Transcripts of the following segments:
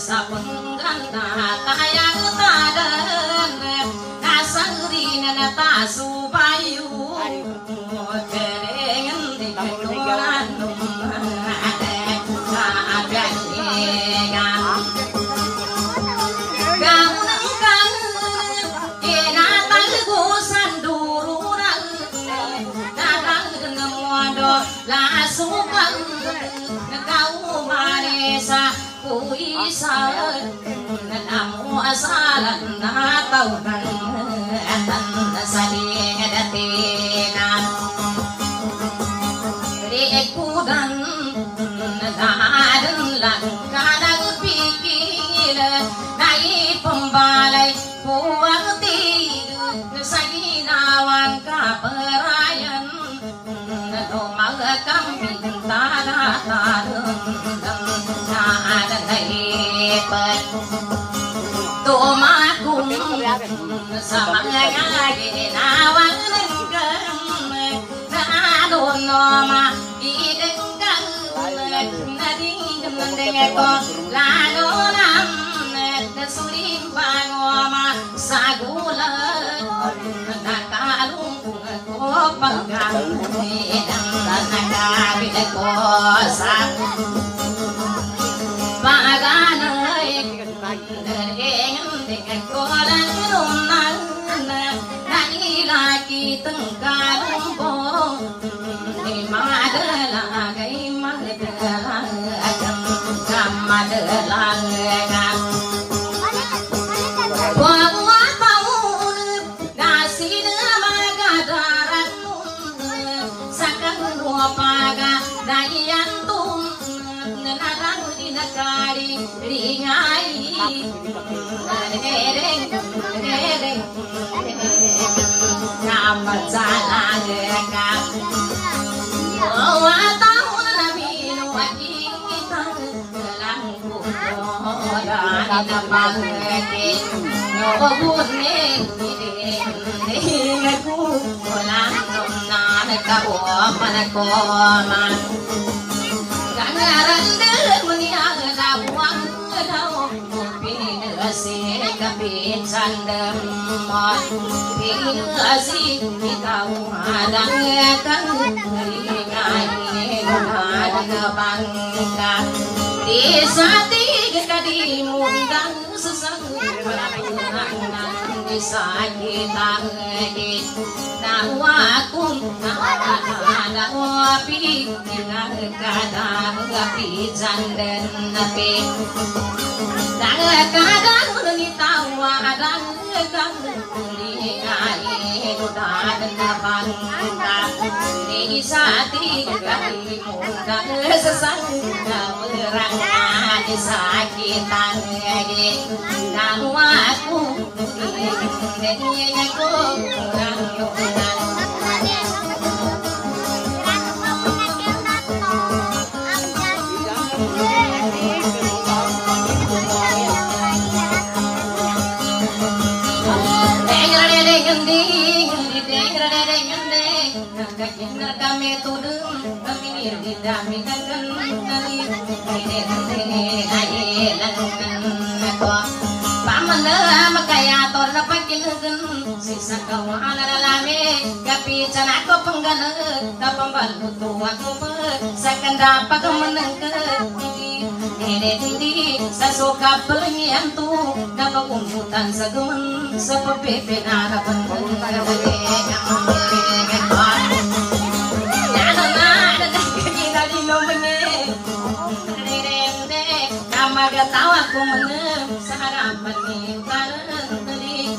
sa pengganda tayang tadan kasangrin na tasubayu kerengan di keturan Lasukan kau manesa kuisa namu asalan na taukan atan sading datina rekudan dadan lang kadang pikir nai pembalai kuwati saginawan kaperayan kambing tanah ada hebat tumakun sama ngagi nawang nengkem nadon nama idengkan nading nendengeko ladonam sulim bangoma sagula nakalung panggang nagabi kosa baganay dengan kolang lunan nailaki tengkalung po di madalagay madalagang kamadalagang paga dayantum narang dinakari ringai dereng dereng kamat salah dekam tahun nabi nuwaki kita langku dan namake nyobune aku pulang nona kau panakoman kangaran meniang lawang kau pinasi kapin sandem pinasi kau adang kan ringai ada bangka desa tiga di mundang susah sakit lagi dawaku dawapi kadang api janden api kadang ni tawa kadang kulingai dan bangga di sati kali muda sesat berangkat sakitan lagi dawaku kami tudung kami didami dengan paman makaya tor pakin sisa kawan alame kapi canako penggana pembalu tua kupe sakanda pagamenengke di sasuka pelengian tu dapat kumputan sagemen sepepe narapan tahu aku menem sarapan mintan tadi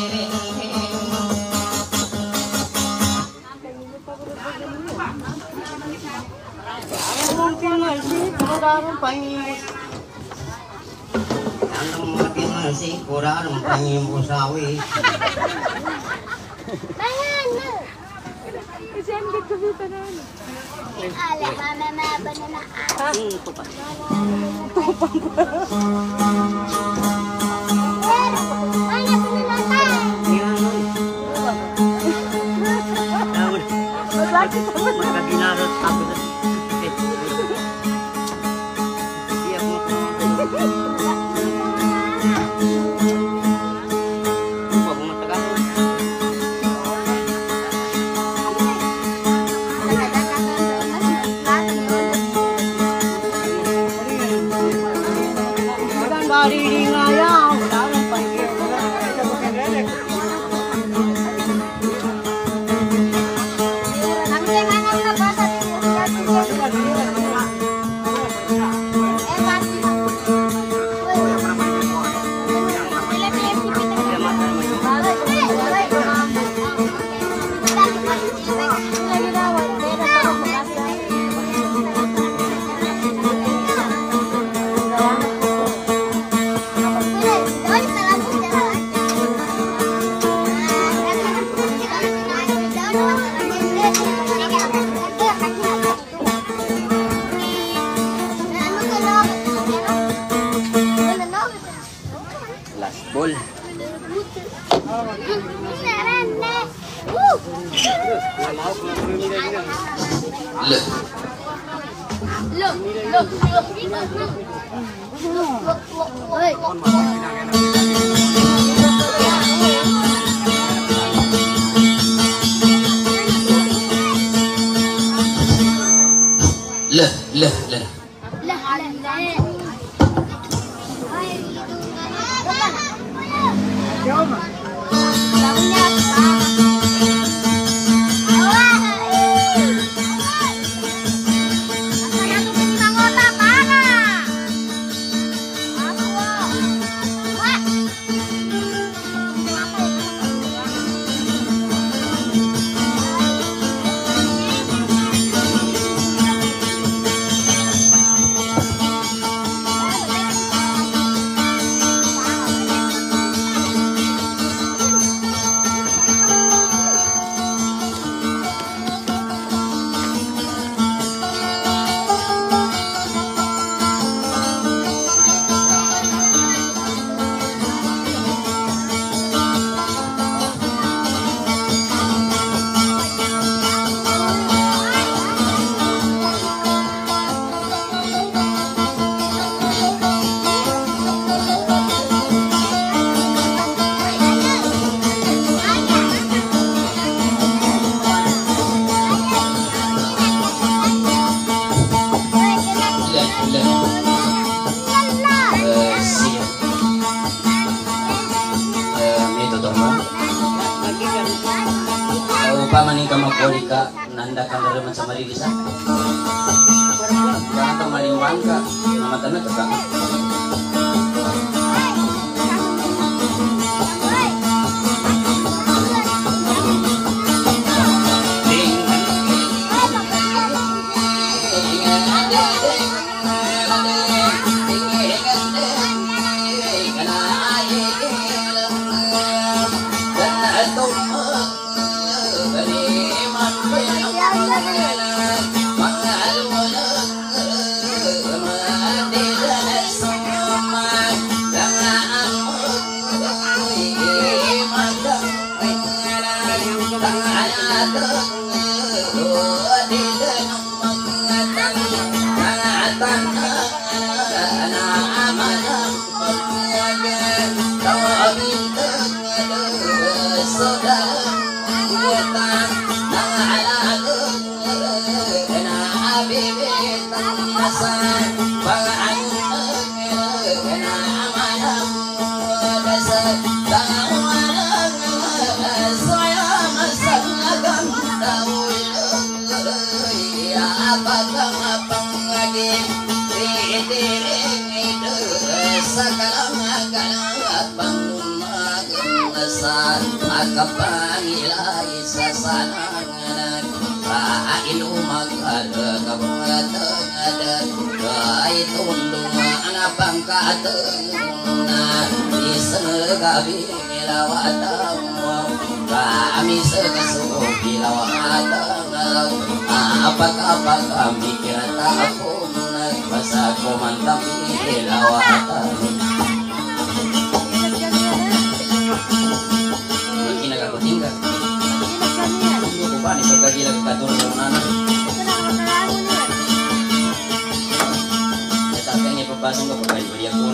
mungkin masih kurang pangis mungkin masih kurang pangis musawi Ale mama banana Bol. Lah. Upamani kama kualika nanda kandara macam mari bisa. Jangan kemalingan ka namatana ka. Kapangilay sa sananganan Kainu magkadagabungatangad Kay tundong anapang katangunan Isagabing ilawatang Kami segasubilawatang Apag-apag kami kiratapon Basa kumantang ilawatang tinggal. Bukan itu bagi lagi katur mana? Kita kayaknya pembahasan kok bagi dia pun.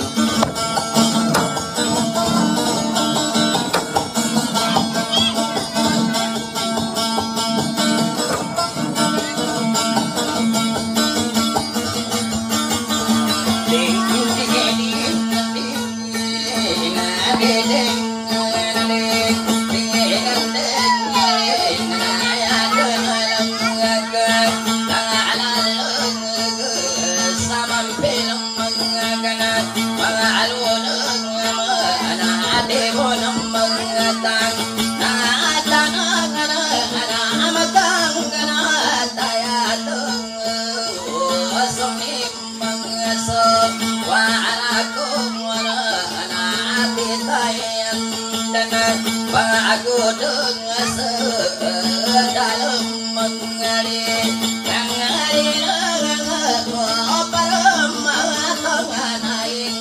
Aku dengar sedalam mengalir yang ngalir pada matangan aing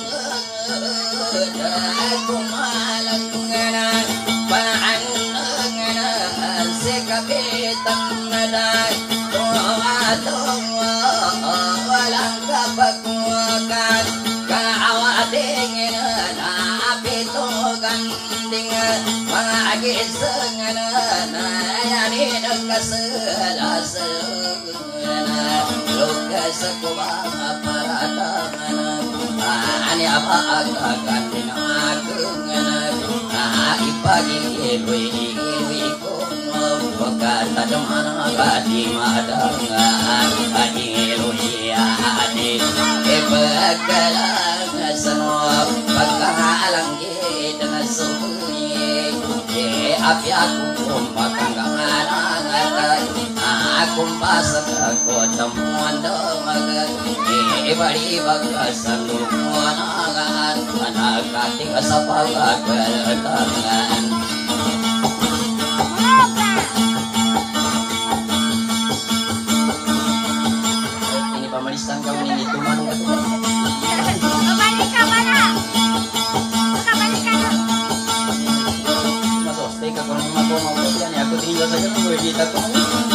aku malang nganan panangan sekapitang nadai walang kapakuakan kawadingin apito gandingan Senganan ayani nagkasalasalana lukas ako maparatangan ani apa agagan dinagungan ipagilwi ko pagkatadaman agadi madangan agilwi adi ipagkalang sanop pagkahalang dengan sumuli api aku makan kangen aku pasak aku temuan demagan bari bagasan lumuan anak kating sapaga keretangan ini pemeriksaan kamu ini tuman Kembali ke mana? Aku tinggal saja nunggu kita kok.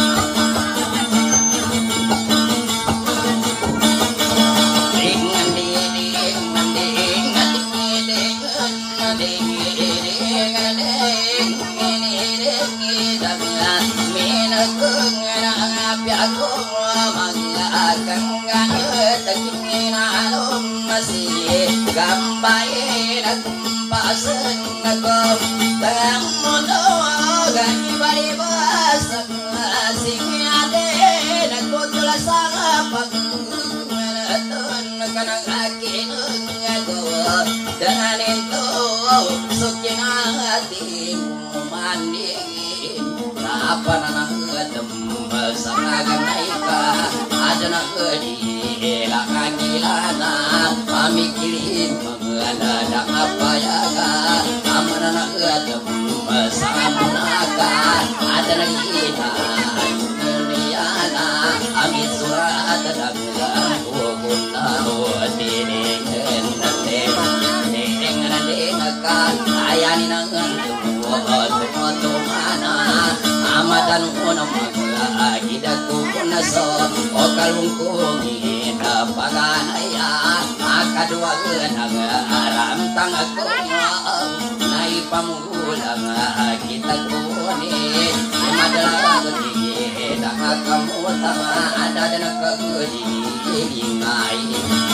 Gambayin pasen ako tamuno gani bari basak asing ade nagkutula sa pagkunaton kanang akin ako dahanin to sukin hati mandingin apa nanang sa naganay ka ada na kadi lakangilana pamikirin mga nadapayaga amana na kadam masamunaka ada na kita dunyana amit surat dagang uguna wadinin dengan ayani nang tumana amatan unang Akidaku punaso o kalungkungi na paganaya akadwa genang aram tangako na ipamulang kita kuni madala gigi nakakamutan ada dan kagudi ngai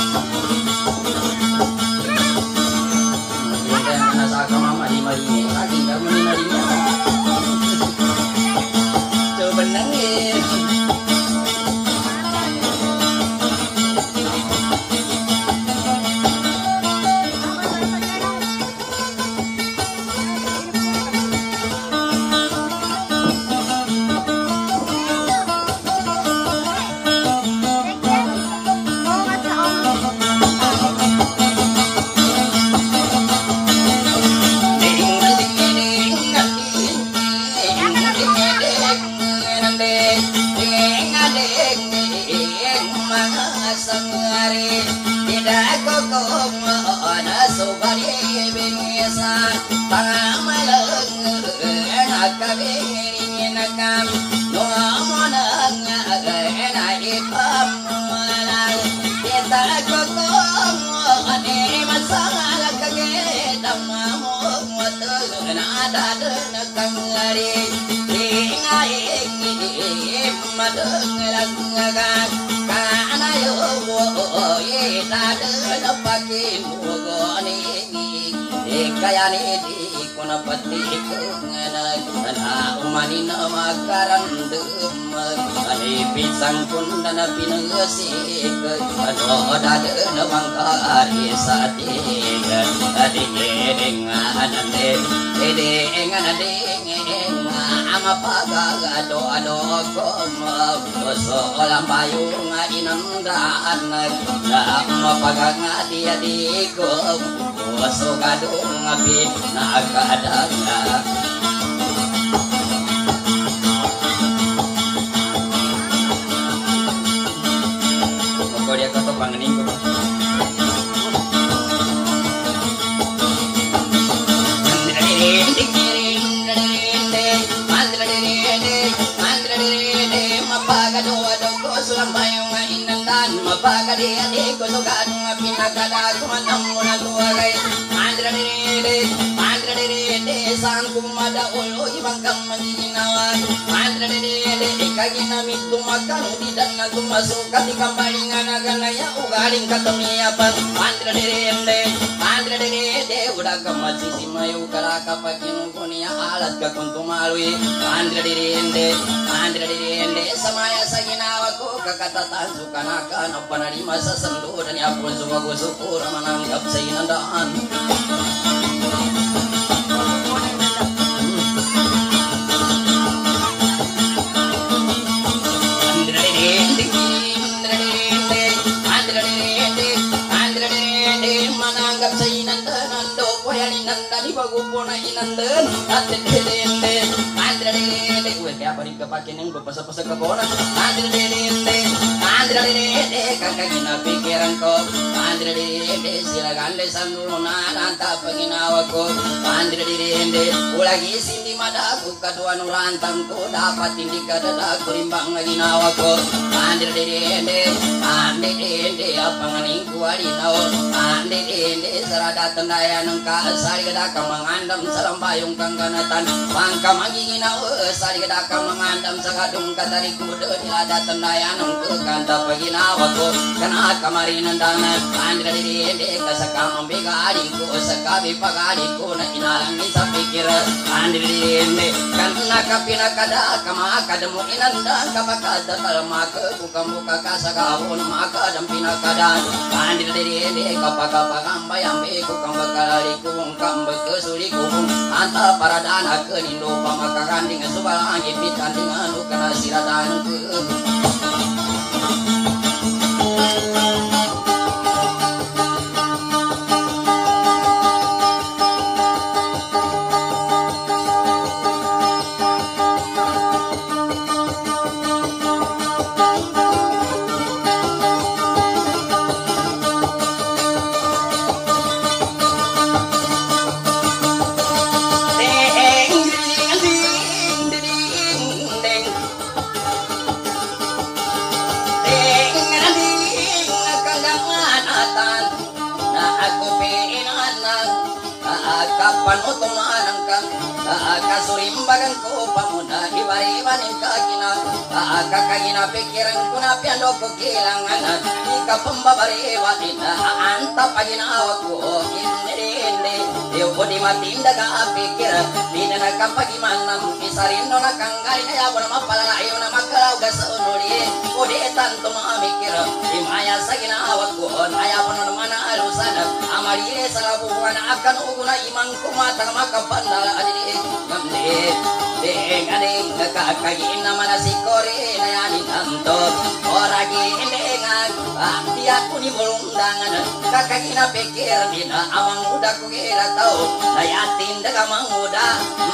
dan nasa kama mari lagi kamu mari menangis kaya ni di kuna pati kungana na umani na makarandum ani pisang kun na pinasik ano dada na mangkari sa tiga adik anande anande ama pagagado ado koma so olam bayung inandaan na mapagangadi adi ko so gadung api nakadanga ko dia kata panganing ko Mapagadi ko sugan pinagada kumanang muna tuwagay Mandra de sang kumada ulo ibang kang magiginawan Mandra de ikaginamit tumakan udidan na tumasok at ikampalingan na ganaya ugaling katumiyapan Mandra de udah kamasisimayo karaka pakinukuniya alat ka kung tumalwi Mandra de samaya sa ginawa ko kakatatan sukanaka na panarima sa sando dan yapon sumagusukur mananggap sa inandaan mananggap sa inandaan do poyani nandani bagupona inandaan at dende kaya pa rin kapakin ng papasa-pasa ka po na kakak ginapikiran ko sila ganda sa nulo na nanta pa ginawa ko ulagi sindi madago kadua nurantang ko dapat hindi ka dadago rimbang na ginawa ko apanganing ko alinaw sarada tandaya ng kaasari kada ka mangandam sa lambayong kang ganatan pangka magiginaw sari kada ka mangandam sa kadung katari kudo nilada tandaya ng kaganda paginawa ko kana kamari nandanan andrede kasaka mambigari ko sa kabi pagari ko na inalang sa pikir andrede kana kapinakada kama kadamo inanda kapakada talmaka buka kasagawon makadam pinakada andrede kapakapagambay ambe ko kambakalari ko kamba kesuri ko anta paradana kenindo pamakakanding subalang ipitanding anu kana siradan ke panutumanan kang kasurimbagan ko pamuna iwari-iwanin kagina kakagina pikiran ko na piano ko kilangan ika pambabariwanin anta paginawa ko hindi ko di matinda ka pikir di na nagkapagimanam isarin no nakanggali na yabo na mapalalayo na makalaw ka sa unuli o di tanto mamikir di maya sa ginawa ko ayaw no naman na alusan amarire sa labuhan akan uguna imang kumatang makapandala adili ngamli ading kakakain naman na si Kore na yanin tanto oragi indengan dia kuni mulundangan kakagina pikir di na amang udah kukira tau na yatin daga manguda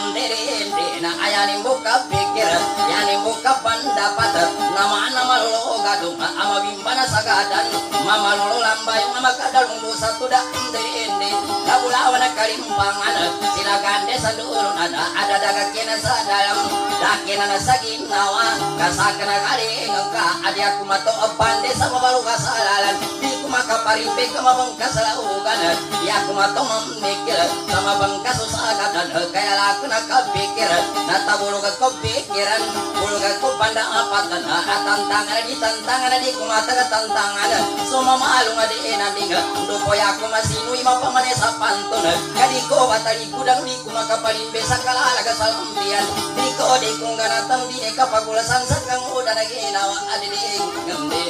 ndere na ayanin buka pikir yanin buka pandapat nama lolo gadung ama bimbana sagadan mama lolo lambayong ama kadalung dosa tuda ndere kabulawan na kalimbangan sila gande sa dulo na ada daga kina sa dalam dakina na sa ginawa kasaka na galing ka adi ako mato pande sa mabalu kasalalan di ko makaparipe ka mabang kasalaugan di ako mato mamikir sa mabang kasusagadan kaya lako nakapikir natabulog ako pikiran bulog ako panda apatan tantangan di ko mataga tantangan sumamalo nga di enading dupoy ako masinui mapamane sa panton kadiko batari kudang di kumaka paling besa kalalaga salampian diko di kungganatan di eka pagulasan sakang udah lagi nawa adili ngemde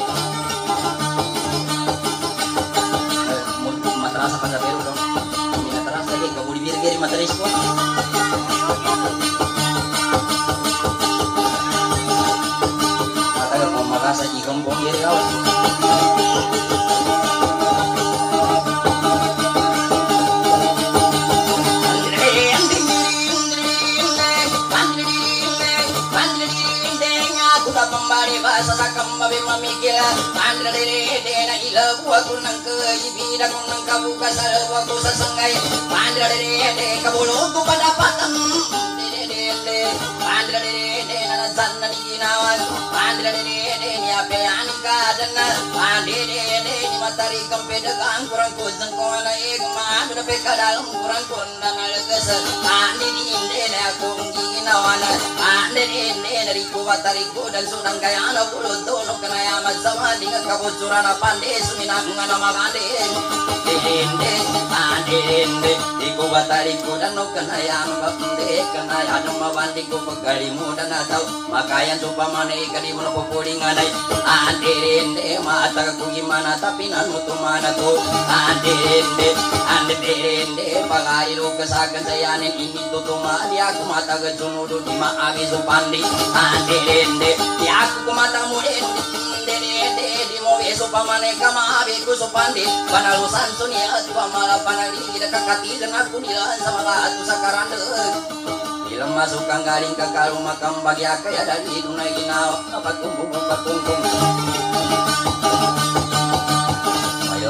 materasa pada peru dong ini materasa lagi gak boleh biar materis kok kata gak mau makasa jikam bongir kawan pembari bahasa sakam babe mamikil andra dere dena ila aku nang ke ibida nang kabuka salwa ku sasanggai andra dere de kabulu ku padapatan de andra dere de na zanna ni ginawan andra dere de ni ape anika dana ande de ni matari kampe dagang kurang ku jengkona e ma na pe kadalum kurang konda nalges ande di inde na aku ginawan ande de dari ku matari ku dan sunang kaya anak ulut dono kena yamat sama dengan kabocoran pande suminang ngana magande dende dende iku batariku dan no kena yang bende kena yang mabandi ku pegali muda na tau makayan coba mana ikan ibu nopo puding adai dende mata ku gimana tapi nanu tu mana tu dende pagari lu kesakan sayanin ini tutuma dia aku mata kecunudu di ma agi supandi dende ya aku mata murid dede di mowe supamane kama abe ku supandi panalusan sunia pamala panali ida kakati dan aku nilan sama atu sakarande ilam masuk kang garing ka kaluma kam bagi akaya dari dunai ginau apa kumpung ayo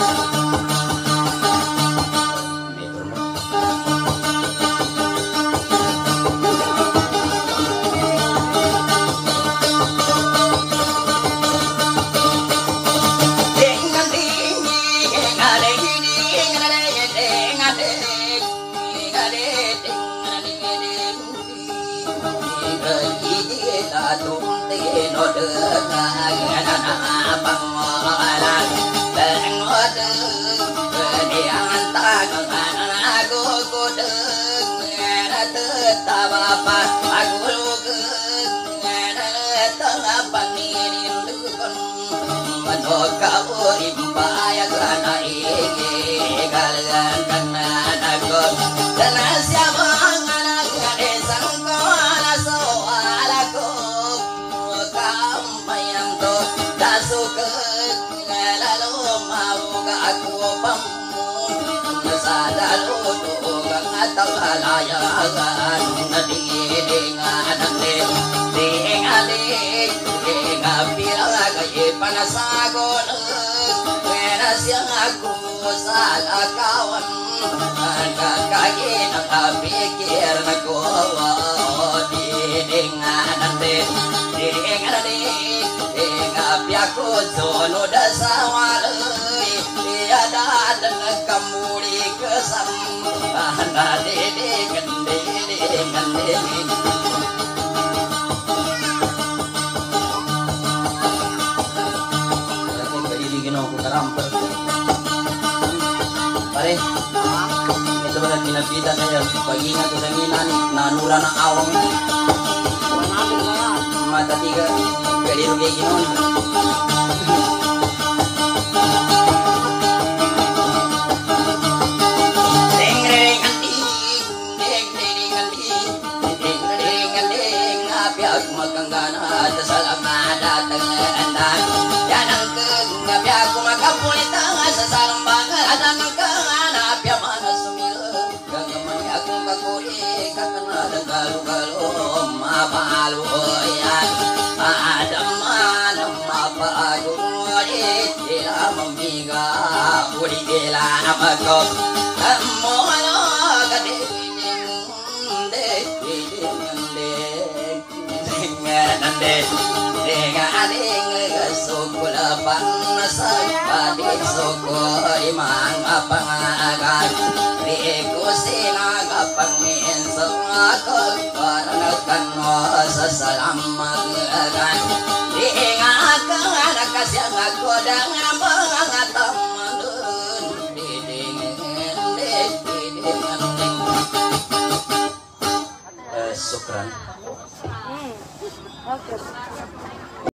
panasagon menas yang aku salah kawan kakak nakapikir nako di dengan ngapi aku zono dasawal tiada dengan kamu di kesam pare itu benar pindah saya pagi na tu sanginan nanura na awang mata tiga kali rugi ginon deng api aku makan gana salam datang andan jangan ke ngapi aku makan pulita sasalam banget ada nangkana api mana sumil gangaman aku kakuri kakana galu mabalu ya ada mana mabalu dia mamiga uri gela amako mono gade sukula panasa padik sukuri manga pangagan riku sinaga pangin sangako paranakan wasa salamagan diingakan akasyang ako dengan pangataman didingin Syukran. Oke.